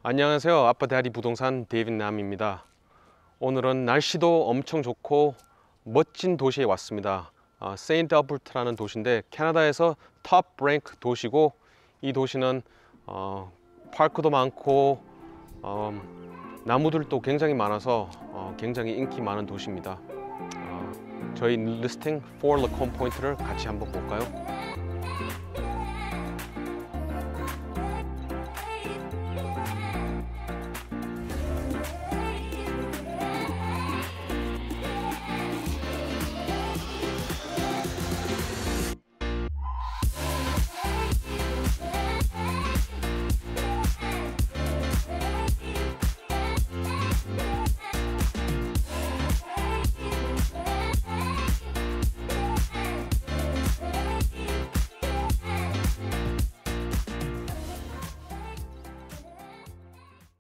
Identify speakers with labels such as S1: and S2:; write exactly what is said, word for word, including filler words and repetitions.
S1: 안녕하세요. 아빠daddy 부동산 데이빗 남입니다. 오늘은 날씨도 엄청 좋고 멋진 도시에 왔습니다. 어, 세인트 알버트라는 도시인데 캐나다에서 톱 랭크 도시고, 이 도시는 어, 파크도 많고 어, 나무들도 굉장히 많아서 어, 굉장히 인기 많은 도시입니다. 어, 저희 리스팅 포 라콤 포인트를 같이 한번 볼까요?